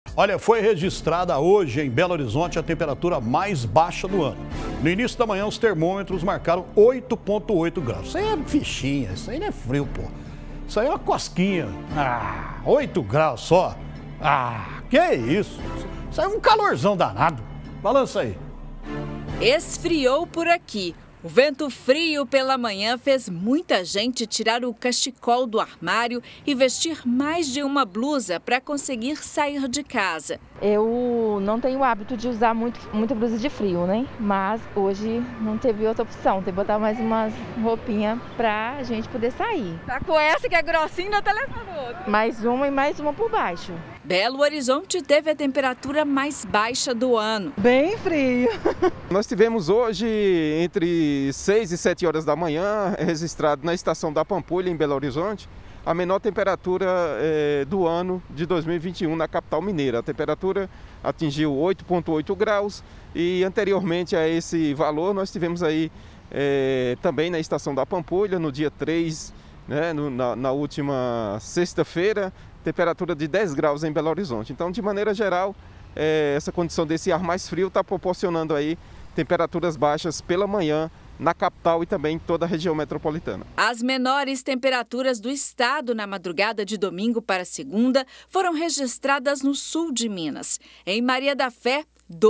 Olha, foi registrada hoje em Belo Horizonte a temperatura mais baixa do ano. No início da manhã, os termômetros marcaram 8,8 graus. Isso aí é fichinha, isso aí não é frio, pô. Isso aí é uma cosquinha. 8 graus só. Que isso? Isso aí é um calorzão danado. Balança aí. Esfriou por aqui. O vento frio pela manhã fez muita gente tirar o cachecol do armário e vestir mais de uma blusa para conseguir sair de casa. Eu não tenho o hábito de usar muita blusa de frio, né? Mas hoje não teve outra opção, tem que botar mais umas roupinhas para a gente poder sair. Tá com essa que é grossinha, ainda tá levando outra. Mais uma e mais uma por baixo. Belo Horizonte teve a temperatura mais baixa do ano. Bem frio. Nós tivemos hoje entre 6 e 7 horas da manhã, registrado na estação da Pampulha, em Belo Horizonte, a menor temperatura do ano de 2021 na capital mineira. A temperatura atingiu 8,8 graus e anteriormente a esse valor nós tivemos aí também na estação da Pampulha, no dia 3, né, na última sexta-feira, temperatura de 10 graus em Belo Horizonte. Então, de maneira geral, essa condição desse ar mais frio está proporcionando aí temperaturas baixas pela manhã na capital e também em toda a região metropolitana. As menores temperaturas do estado na madrugada de domingo para segunda foram registradas no sul de Minas. Em Maria da Fé,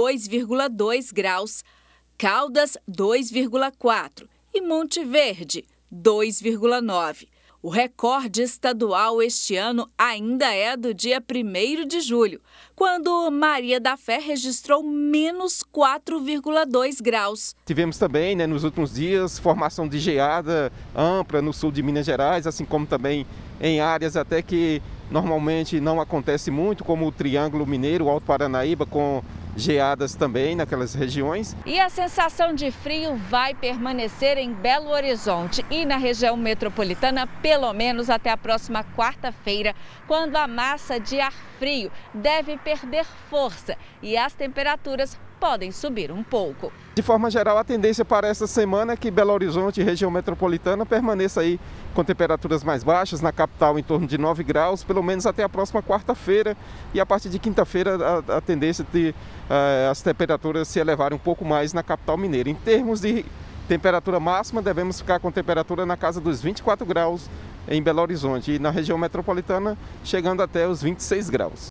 2,2 graus, Caldas, 2,4 e Monte Verde, 2,9. O recorde estadual este ano ainda é do dia 1º de julho, quando Maria da Fé registrou menos 4,2 graus. Tivemos também, nos últimos dias, formação de geada ampla no sul de Minas Gerais, assim como também em áreas até que normalmente não acontece muito, como o Triângulo Mineiro, o Alto Paranaíba, com geadas também naquelas regiões. E a sensação de frio vai permanecer em Belo Horizonte e na região metropolitana pelo menos até a próxima quarta-feira, quando a massa de ar frio deve perder força e as temperaturas podem subir um pouco. De forma geral, a tendência para essa semana é que Belo Horizonte e região metropolitana permaneça aí com temperaturas mais baixas, na capital em torno de 9 graus, pelo menos até a próxima quarta-feira, e a partir de quinta-feira a tendência de as temperaturas se elevarem um pouco mais na capital mineira. Em termos de temperatura máxima, devemos ficar com temperatura na casa dos 24 graus em Belo Horizonte e na região metropolitana chegando até os 26 graus.